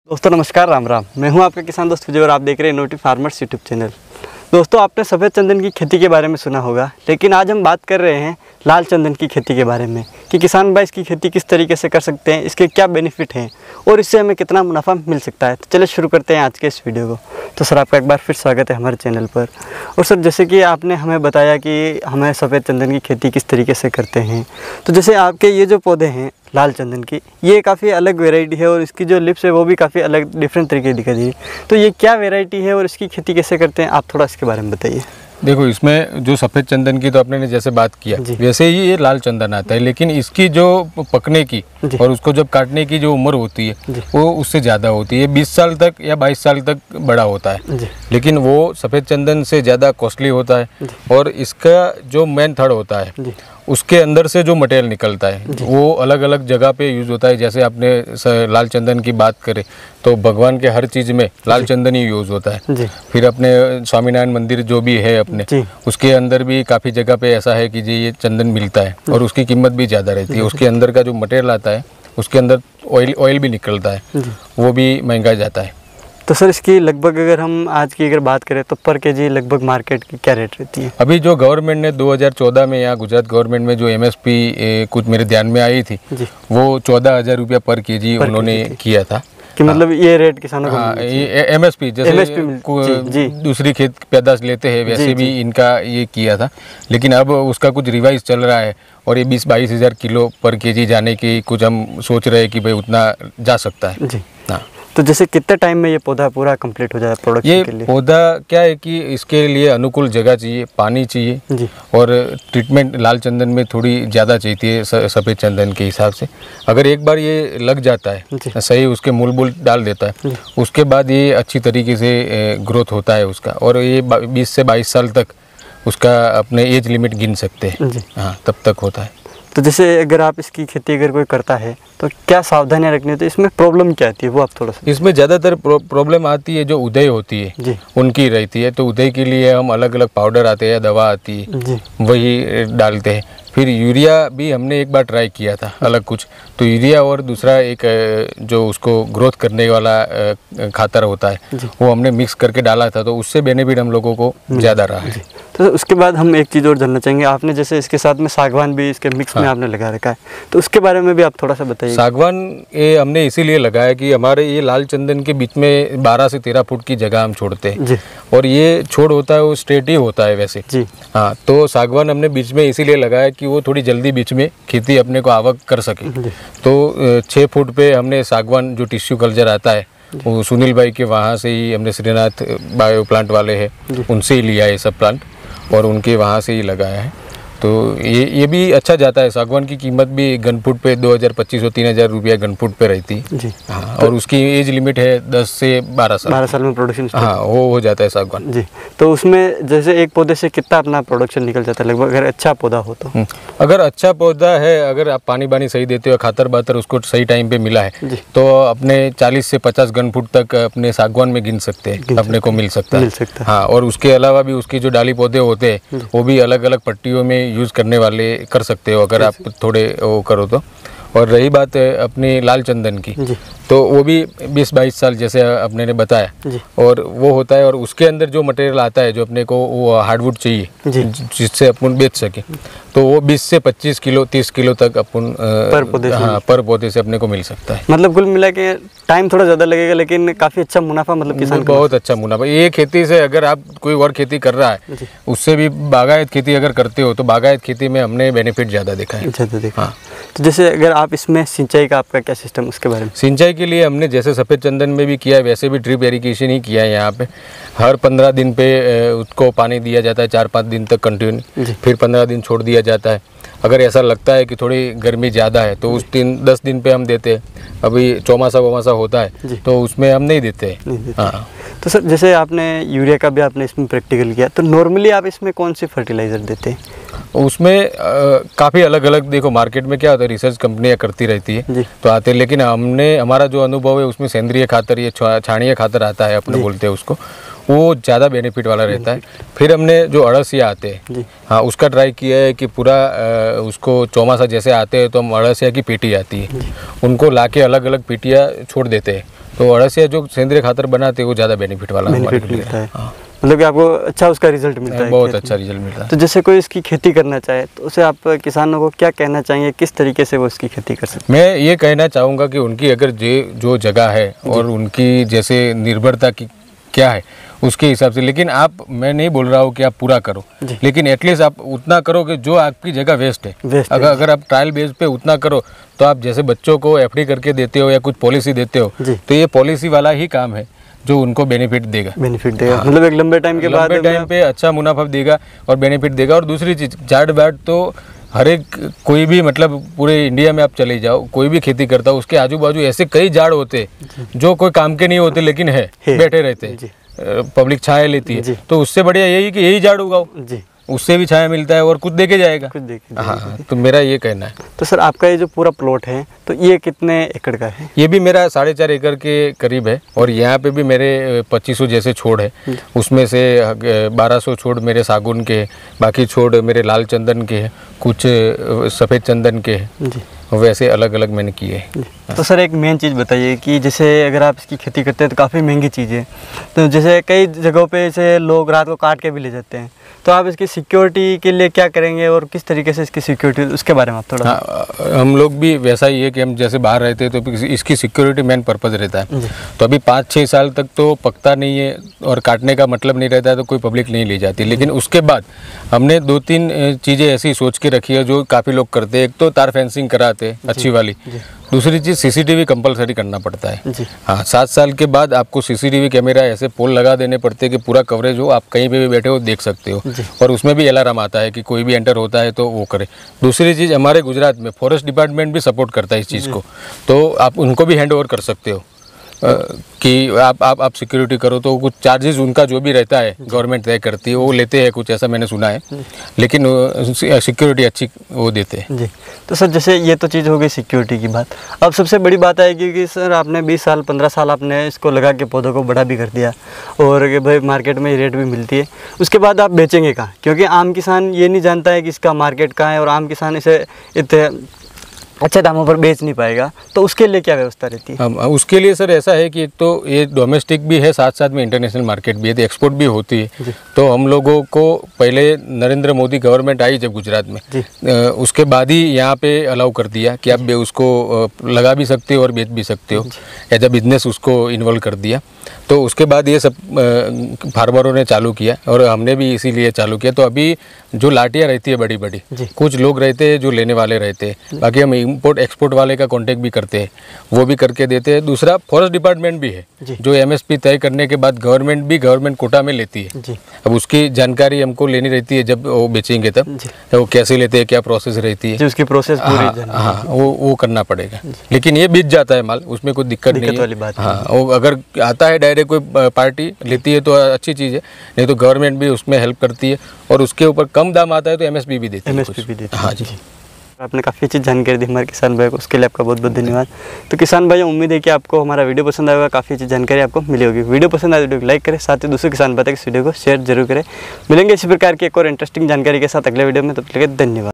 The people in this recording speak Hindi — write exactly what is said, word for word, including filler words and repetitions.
दोस्तों नमस्कार, राम राम। मैं हूं आपका किसान दोस्त विजय और आप देख रहे हैं इनोवेटिव फार्मर्स यूट्यूब चैनल। दोस्तों, आपने सफ़ेद चंदन की खेती के बारे में सुना होगा, लेकिन आज हम बात कर रहे हैं लाल चंदन की खेती के बारे में कि किसान भाई इसकी खेती किस तरीके से कर सकते हैं, इसके क्या बेनिफिट हैं और इससे हमें कितना मुनाफा मिल सकता है। तो चलिए शुरू करते हैं आज के इस वीडियो को। तो सर, आपका एक बार फिर स्वागत है हमारे चैनल पर। और सर, जैसे कि आपने हमें बताया कि हमें सफ़ेद चंदन की खेती किस तरीके से करते हैं, तो जैसे आपके ये जो पौधे हैं लाल चंदन की, ये काफ़ी अलग वैरायटी है और इसकी जो लिप्स है वो भी काफ़ी अलग डिफरेंट तरीके की दिखाई दी। तो ये क्या वैरायटी है और इसकी खेती कैसे करते हैं, आप थोड़ा इसके बारे में बताइए। देखो, इसमें जो सफ़ेद चंदन की तो आपने ने जैसे बात किया वैसे ही ये लाल चंदन आता है, लेकिन इसकी जो पकने की और उसको जब काटने की जो उम्र होती है वो उससे ज़्यादा होती है। बीस साल तक या बाईस साल तक बड़ा होता है, लेकिन वो सफ़ेद चंदन से ज़्यादा कॉस्टली होता है। और इसका जो मेन थड़ होता है उसके अंदर से जो मटेरियल निकलता है वो अलग अलग जगह पे यूज़ होता है। जैसे आपने लाल चंदन की बात करें तो भगवान के हर चीज़ में लाल चंदन ही यूज़ होता है। फिर अपने स्वामीनारायण मंदिर जो भी है अपने, उसके अंदर भी काफ़ी जगह पे ऐसा है कि जी ये चंदन मिलता है और उसकी कीमत भी ज़्यादा रहती है। उसके अंदर का जो मटेरियल आता है उसके अंदर ऑयल ऑयल भी निकलता है, वो भी महंगा जाता है। तो सर, इसकी लगभग अगर हम आज की अगर बात करें तो पर केजी लगभग मार्केट की क्या रेट रहती है? अभी जो गवर्नमेंट ने दो हज़ार चौदह में यहाँ गुजरात गवर्नमेंट में जो एमएसपी कुछ मेरे ध्यान में आई थी, वो चौदह हज़ार रुपया पर केजी उन्होंने किया था कि मतलब ये रेट किसानों को। हाँ, ये एमएसपी जैसे एमएसपी जी, जी। दूसरी खेत पैदाश लेते हैं वैसे जी, भी जी। इनका ये किया था, लेकिन अब उसका कुछ रिवाइज चल रहा है और ये बीस बाईस हज़ार किलो पर केजी जाने की कुछ हम सोच रहे हैं कि भाई उतना जा सकता है जी। हाँ, तो जैसे कितने टाइम में ये पौधा पूरा कंप्लीट हो जाए प्रोडक्शन के लिए? ये पौधा क्या है कि इसके लिए अनुकूल जगह चाहिए, पानी चाहिए जी। और ट्रीटमेंट लाल चंदन में थोड़ी ज़्यादा चाहिए है सफ़ेद चंदन के हिसाब से। अगर एक बार ये लग जाता है सही, उसके मूल मूल डाल देता है, उसके बाद ये अच्छी तरीके से ग्रोथ होता है उसका, और ये बीस से बाईस साल तक उसका अपने एज लिमिट गिन सकते हैं। हाँ, तब तक होता है। तो जैसे अगर आप इसकी खेती अगर कोई करता है तो क्या सावधानियां रखनी होती है, इसमें प्रॉब्लम क्या आती है वो आप थोड़ा सा? इसमें ज़्यादातर प्रॉब्लम आती है जो उदय होती है जी, उनकी रहती है। तो उदय के लिए हम अलग अलग पाउडर आते हैं, दवा आती है जी, वही डालते हैं। फिर यूरिया भी हमने एक बार ट्राई किया था अलग कुछ, तो यूरिया और दूसरा एक जो उसको ग्रोथ करने वाला खातर होता है वो हमने मिक्स करके डाला था, तो उससे बेनिफिट हम लोगों को ज़्यादा रहा है। तो उसके बाद हम एक चीज़ और जानना चाहेंगे, आपने जैसे इसके साथ में सागवान भी इसके मिक्स हाँ। में आपने लगा रखा है, तो उसके बारे में भी आप थोड़ा सा बताइए। सागवान ये हमने इसीलिए लगाया कि हमारे ये लाल चंदन के बीच में बारह से तेरह फुट की जगह हम छोड़ते हैं और ये छोड़ होता है वो स्ट्रेट ही होता है वैसे जी। हाँ, तो सागवान हमने बीच में इसीलिए लगाया कि वो थोड़ी जल्दी बीच में खेती अपने को आवक कर सके। तो छः फुट पे हमने सागवान जो टिश्यू कल्चर आता है वो सुनील भाई के वहाँ से ही, हमने श्रीनाथ बायो प्लांट वाले हैं उनसे ही लिया है सब प्लांट और उनके वहाँ से ही लगाया है। तो ये ये भी अच्छा जाता है। सागवान की कीमत भी गन फुट पे दो हज़ार पच्चीस सौ तीन हज़ार रुपया गन फुट पे रहती है जी। हाँ, और उसकी एज लिमिट है दस से बारह साल। बारह साल में प्रोडक्शन हाँ, वो हो जाता है सागवान जी। तो उसमें जैसे एक पौधे से कितना अपना प्रोडक्शन निकल जाता है लगभग, अगर अच्छा पौधा हो तो? अगर अच्छा पौधा है, अगर आप पानी पानी सही देते हो, खातर बातर उसको सही टाइम पे मिला है तो अपने चालीस से पचास गन फुट तक अपने सागवान में गिन सकते हैं, अपने को मिल सकता है। हाँ, और उसके अलावा भी उसकी जो डाली पौधे होते हैं वो भी अलग अलग पट्टियों में यूज़ करने वाले कर सकते हो अगर आप थोड़े वो करो तो। और रही बात अपनी लाल चंदन की, तो वो भी बीस बाईस साल जैसे अपने ने बताया और वो होता है, और उसके अंदर जो मटेरियल आता है जो अपने को वो हार्डवुड चाहिए जिससे अपन बेच सके, तो वो बीस से पच्चीस किलो तीस किलो तक अपन पर पौधे हाँ पर पौधे से अपने को मिल सकता है। मतलब कुल मिला के टाइम थोड़ा ज़्यादा लगेगा लेकिन काफ़ी अच्छा मुनाफा, मतलब किसान को बहुत अच्छा मुनाफा। ये खेती से अगर आप कोई और खेती कर रहा है उससे भी बागायत खेती अगर करते हो तो बागायत खेती में हमने बेनिफिट ज़्यादा देखा है। ज़्यादा देखा हाँ। तो जैसे अगर आप इसमें सिंचाई का आपका क्या सिस्टम, उसके बारे में? सिंचाई के लिए हमने जैसे सफ़ेद चंदन में भी किया है वैसे भी ड्रिप इरिगेशन ही किया है। यहाँ पे हर पंद्रह दिन पे उसको पानी दिया जाता है, चार पाँच दिन तक कंटिन्यू, फिर पंद्रह दिन छोड़ दिया जाता है। अगर ऐसा लगता है कि थोड़ी गर्मी ज़्यादा है तो उस दिन दस दिन पे हम देते हैं। अभी चौमासा वमासा होता है तो उसमें हम नहीं देते हैं। हाँ, तो सर जैसे आपने यूरिया का भी आपने इसमें प्रैक्टिकल किया, तो नॉर्मली आप इसमें कौन सी फर्टिलाइज़र देते हैं? उसमें काफ़ी अलग अलग, देखो मार्केट में क्या होता है, रिसर्च कंपनियां करती रहती है तो आते हैं, लेकिन हमने हमारा जो अनुभव है उसमें सेंद्रीय खातर, ये छाणीय खातर आता है अपने बोलते हैं उसको, वो ज़्यादा बेनिफिट वाला रहता है। फिर हमने जो अड़सिया आते हैं, हाँ उसका ट्राई किया है कि पूरा उसको चौमासा जैसे आते हैं तो हम अड़सिया की पेटी आती है, उनको लाके अलग अलग पेटियाँ छोड़ देते हैं, तो अड़सिया जो सेंद्रीय खातर बनाते हैं वो ज़्यादा बेनिफिट वाला बेनिफिट मिलता है। हाँ। मतलब कि आपको अच्छा उसका रिजल्ट मिलता है, बहुत अच्छा रिजल्ट मिलता है। तो जैसे कोई इसकी खेती करना चाहे तो उसे आप किसानों को क्या कहना चाहेंगे, किस तरीके से वो इसकी खेती कर सकते हैं? मैं ये कहना चाहूँगा कि उनकी अगर जे जो जगह है और उनकी जैसे निर्भरता की क्या है उसके हिसाब से, लेकिन आप, मैं नहीं बोल रहा हूँ कि आप पूरा करो, लेकिन एटलीस्ट आप उतना करो कि जो आपकी जगह वेस्ट है, वेस्ट अगर है। अगर आप ट्रायल बेस पे उतना करो तो आप जैसे बच्चों को एफडी करके देते हो या कुछ पॉलिसी देते हो, तो ये पॉलिसी वाला ही काम है जो उनको बेनिफिट देगा बेनिफिट देगा हाँ। मतलब एक लंबे टाइम के बाद लंबे टाइम पे अच्छा मुनाफा देगा और बेनिफिट देगा। और दूसरी चीज़, झाड़ बाट तो हर एक कोई भी, मतलब पूरे इंडिया में आप चले जाओ, कोई भी खेती करता हो उसके आजू बाजू ऐसे कई झाड़ होते जो कोई काम के नहीं होते लेकिन है, है। बैठे रहते हैं, पब्लिक छाया लेती है, तो उससे बढ़िया यही कि यही झाड़ उगाओ, उससे भी छाया मिलता है और कुछ देके जाएगा, कुछ देके हाँ। तो मेरा ये कहना है। तो सर आपका ये जो पूरा प्लॉट है तो ये कितने एकड़ का है? ये भी मेरा साढ़े चार एकड़ के करीब है और यहाँ पे भी मेरे पच्चीस सौ जैसे छोड़ है, उसमें से बारह सौ छोड़ मेरे सागुन के, बाकी छोड़ मेरे लाल चंदन के हैं, कुछ सफ़ेद चंदन के हैं, वैसे अलग अलग मैंने किए हैं। तो सर एक मेन चीज़ बताइए कि जैसे अगर आप इसकी खेती करते हैं तो काफ़ी महंगी चीज़ है, तो जैसे कई जगहों पे जैसे लोग रात को काट के भी ले जाते हैं, तो आप इसकी सिक्योरिटी के लिए क्या करेंगे और किस तरीके से इसकी सिक्योरिटी, उसके बारे में आप थोड़ा। हाँ, हम लोग भी वैसा ही है कि हम जैसे बाहर रहते हैं तो इसकी सिक्योरिटी मेन पर्पज़ रहता है। तो अभी पाँच छः साल तक तो पकता नहीं है और काटने का मतलब नहीं रहता है, तो कोई पब्लिक नहीं ले जाती। लेकिन उसके बाद हमने दो तीन चीज़ें ऐसी सोच के रखी है जो काफ़ी लोग करते हैं। एक तो तार फेंसिंग कराते हैं अच्छी वाली, दूसरी चीज़ सीसीटीवी कंपलसरी करना पड़ता है। हाँ, सात साल के बाद आपको सीसीटीवी कैमरा ऐसे पोल लगा देने पड़ते हैं कि पूरा कवरेज हो, आप कहीं पे भी बैठे हो देख सकते हो, और उसमें भी अलार्म आता है कि कोई भी एंटर होता है तो वो करे। दूसरी चीज़, हमारे गुजरात में फॉरेस्ट डिपार्टमेंट भी सपोर्ट करता है इस चीज़ को, तो आप उनको भी हैंड ओवर कर सकते हो आ, कि आप आप आप सिक्योरिटी करो, तो कुछ चार्जेस उनका जो भी रहता है गवर्नमेंट तय करती है, वो लेते हैं कुछ, ऐसा मैंने सुना है, लेकिन सिक्योरिटी अच्छी वो देते हैं जी। तो सर जैसे ये तो चीज़ हो गई सिक्योरिटी की बात, अब सबसे बड़ी बात आएगी कि सर आपने बीस साल पंद्रह साल आपने इसको लगा के पौधों को बड़ा भी कर दिया और कि भाई मार्केट में रेट भी मिलती है, उसके बाद आप बेचेंगे कहाँ? क्योंकि आम किसान ये नहीं जानता है कि इसका मार्केट कहाँ है और आम किसान इसे इतने अच्छे दामों पर बेच नहीं पाएगा, तो उसके लिए क्या व्यवस्था रहती है? हम उसके लिए सर ऐसा है कि एक तो ये डोमेस्टिक भी है, साथ साथ में इंटरनेशनल मार्केट भी है, तो एक्सपोर्ट भी होती है। तो हम लोगों को पहले नरेंद्र मोदी गवर्नमेंट आई जब गुजरात में, उसके बाद ही यहाँ पे अलाउ कर दिया कि आप उसको लगा भी सकते हो और बेच भी सकते हो, एज अ बिजनेस उसको इन्वॉल्व कर दिया। तो उसके बाद ये सब फार्मरों ने चालू किया और हमने भी इसीलिए चालू किया। तो अभी जो लाटियाँ रहती है बड़ी बड़ी, कुछ लोग रहते हैं जो लेने वाले रहते हैं, बाकी हम इंपोर्ट एक्सपोर्ट वाले का कांटेक्ट भी करते हैं, वो भी करके देते हैं। दूसरा, फॉरेस्ट डिपार्टमेंट भी है जो एमएसपी तय करने के बाद गवर्नमेंट भी गवर्नमेंट कोटा में लेती है। अब उसकी जानकारी हमको लेनी रहती है जब वो बेचेंगे, तब वो कैसे लेते हैं, क्या प्रोसेस रहती है, उसकी प्रोसेस पूरी, हाँ वो वो करना पड़ेगा। लेकिन ये बिक जाता है माल, उसमें कोई दिक्कत नहीं है। हाँ, वो अगर आता है डायरेक्ट कोई पार्टी लेती है तो अच्छी चीज़ है, नहीं तो गवर्नमेंट भी उसमें हेल्प करती है, और उसके ऊपर कम दाम आता है तो एमएसपी भी देती है। एमएसपी भी देती है। हाँ जी। आपने काफ़ी अच्छी जानकारी दी हमारे किसान भाई को, उसके लिए आपका बहुत बहुत धन्यवाद। तो किसान भाई, उम्मीद है कि आपको हमारा वीडियो पसंद आएगा, काफ़ी अच्छी जानकारी आपको मिली होगी। वीडियो पसंद आए वीडियो को लाइक करें, साथ ही दूसरे किसान भाई तक इस वीडियो को शेयर जरूर करें। मिलेंगे इसी प्रकार की एक और इंटरेस्टिंग जानकारी के साथ अगले वीडियो में, तब तक के लिए धन्यवाद।